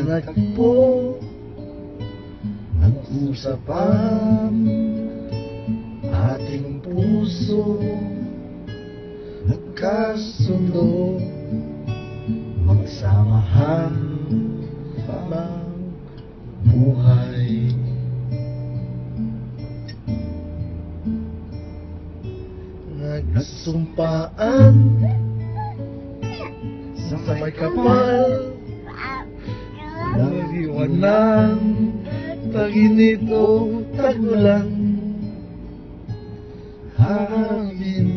nagtagpo, nag-usap ang ating puso, nagkasundo, magsamahan habang buhay. Nagsumpaan sa may kapal, nag-iwanan, tag-init o tag-ulan, harapin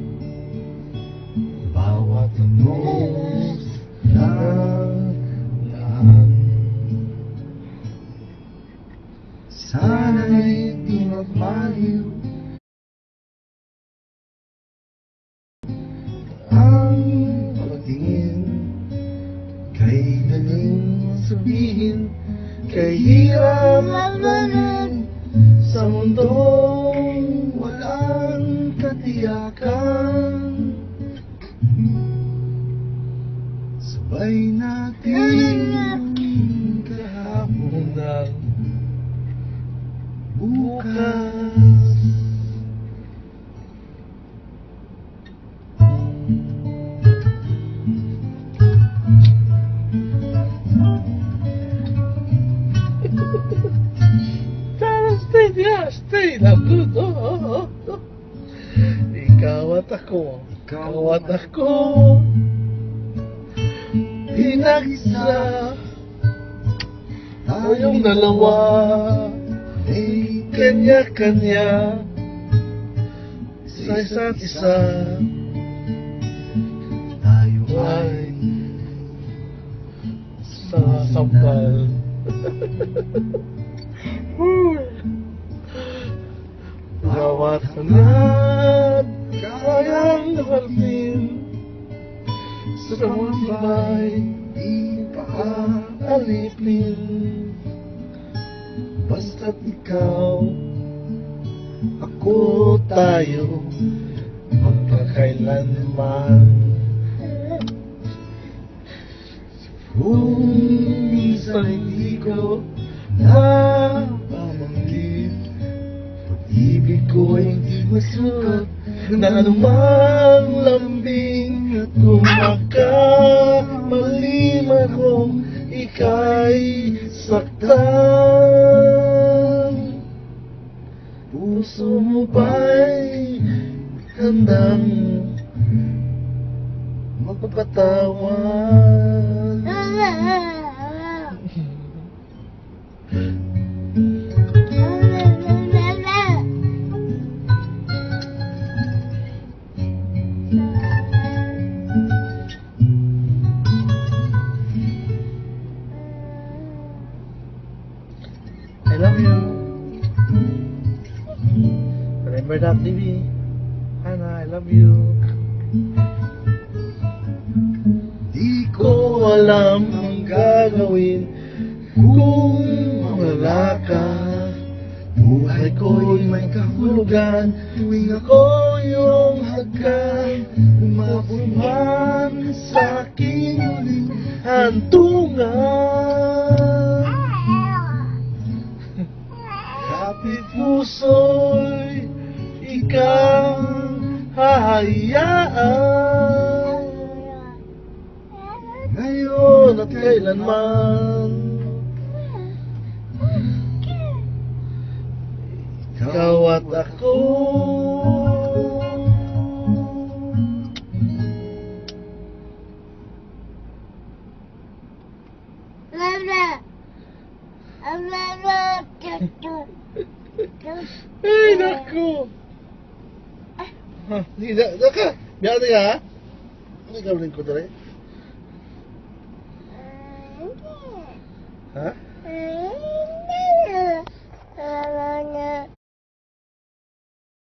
bawat anong nalaan. Sana'y di magmaliw ang pagtingin, kay daling sabihin, kay hirap maglalim sa mundong walang katiyakan. Sabay natin kahapon ng bukas. Stay na dito. Ikaw at ako, pinag-isa, tayong dalawa, may kanya-kanya, sa isa't isa, tayo ay sasampal. Bawat hanap kayang harapin, sa matibay di paalipin. Basta't ikaw, ako, tayo, magkakailanman. Kung minsan hindi ko napabanggit, pag-ibig ko ay hindi masukat na anumang lambing. At kung makamali man akong ika'y saktan, puso mo ba'y handang magpapatawad? I love you. Remember that, TV? Hannah, I love you. Di ko alam ang gagawin kung mawala ka. Buhay ko'y may kahulugan tuwing ako yung hagkan. Umabulman sa aking muling hantungan. Kapit puso'y ikaw hahayaan, ngayon at kailanman. Ikaw at ako, ay naku. Tidak ka, biar dia. Ini kau lingkut tadi. Ha?